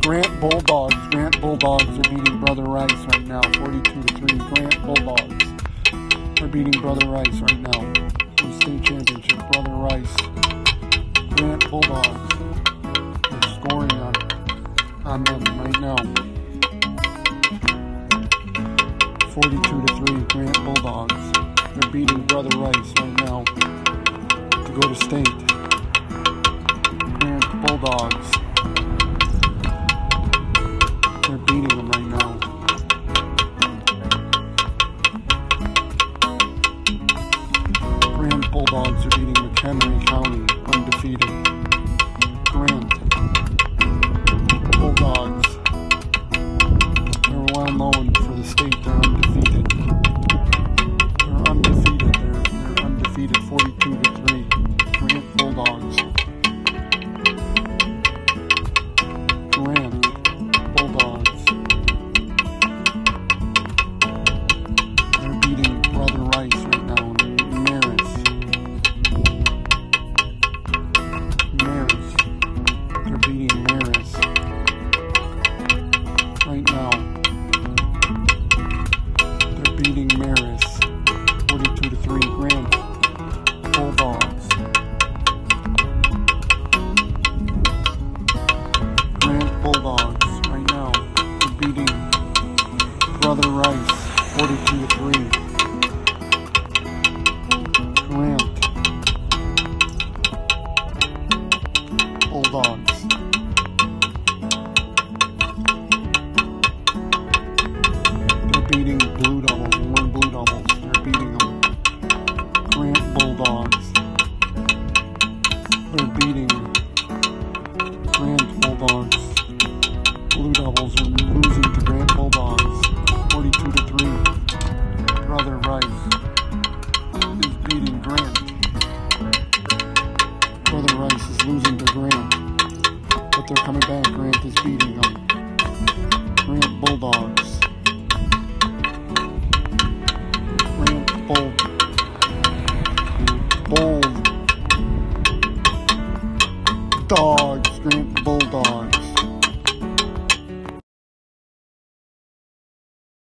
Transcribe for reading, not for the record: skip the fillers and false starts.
Grant Bulldogs are beating Brother Rice right now, 42-3. Grant Bulldogs are beating Brother Rice right now in the state championship. Brother Rice, Grant Bulldogs are scoring on them right now. 42-3. Grant Bulldogs. They're beating Brother Rice right now to go to state. Grant Bulldogs. They're beating them right now. Grant Bulldogs are beating McHenry County, undefeated. Grant Bulldogs. They're well known for the state. They're undefeated. They're undefeated. They're undefeated. 42-3. Grant Bulldogs. Grant Bulldogs. They're beating Brother Rice right now. Maris. They're beating Maris right now. They're beating Maris 42-3. Grant Bulldogs. Grant Bulldogs right now. They're beating Brother Rice 42-3. Grant Bulldogs. They're beating Blue Devils. We're Blue Devils. They're beating them. Grant Bulldogs. They're beating Grant Bulldogs. Blue Devils are losing to Grant Bulldogs. 42-3. Brother Rice is beating Grant. Brother Rice is losing to Grant. But they're coming back. Grant is beating them. Grant Bulldogs. Grant Bulldogs. Grant Bulldogs.